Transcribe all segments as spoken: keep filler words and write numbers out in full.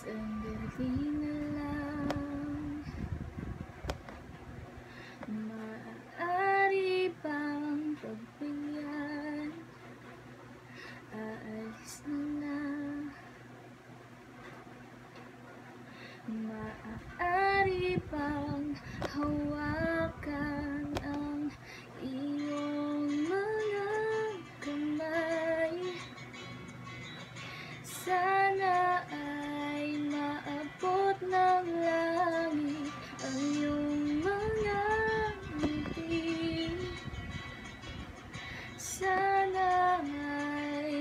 Sandali na lang, maaari bang pagbigyan? Aalis na na. Maaari bang hawakan ang iyong mga kamay? Sana ay maabot ng langit ang iyong mga ngiti. Sana ay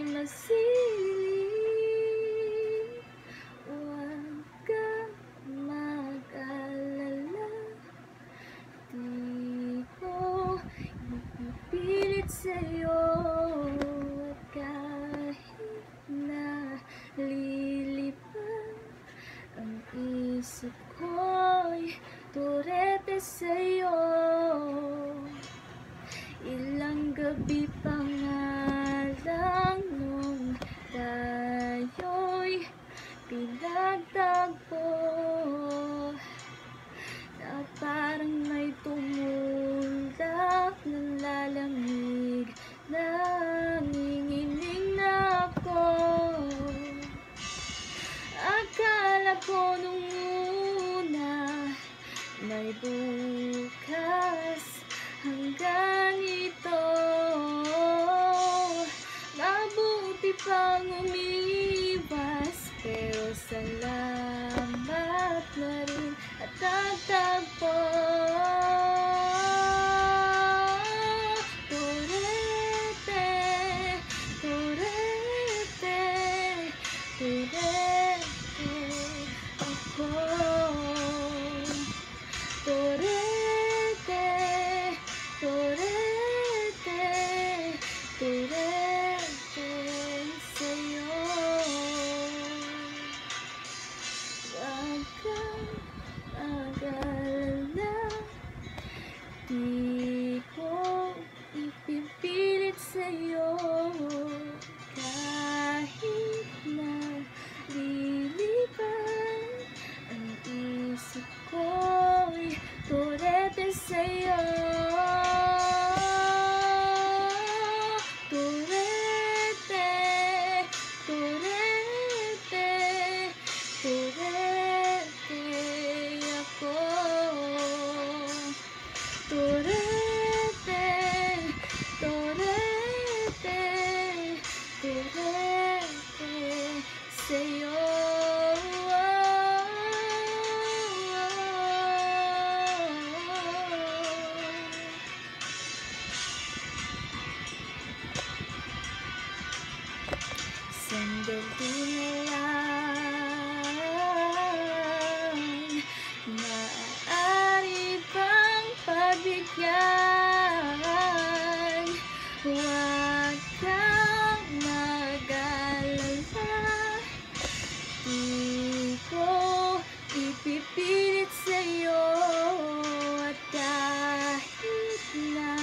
masiling, huwag kang mag-alala. Di ko ipipilit sa'yo, at kahit na lilipad ang isip ko'y torete sa'yo. Ilang gabi pa nga lang nung tayo'y pinagtagpo, na parang may tumulak ng lalamig, nanginginig na ako. Akala ko nung una may bukas hanggang ito, mabuti pang umiwas, pero salamat na rin at nagtagpo. Torete, torete, torete ako. Torete, torete, torete sa'yo. Huwag kang mag-alala, di ko ipipilit sa'yo, kahit na lilipad ang isip ko'y torete sa'yo. Torete, torete, torete ako. Torete, torete, torete sa'yo. Sandali na lang, maaari bang pagbigyan? Huwag kang mag-alala, di ko ipipilit sa'yo, at kahit na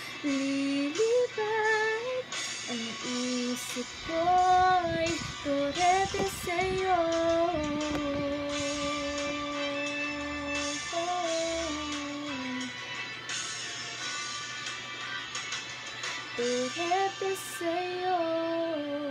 lilipad ang isip ko'y torete sa'yo. Torete sa'yo.